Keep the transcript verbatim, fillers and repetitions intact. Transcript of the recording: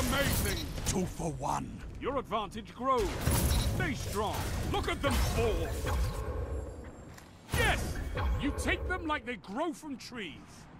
Amazing! Two for one. Your advantage grows. Stay strong. Look at them fall. Yes! You take them like they grow from trees.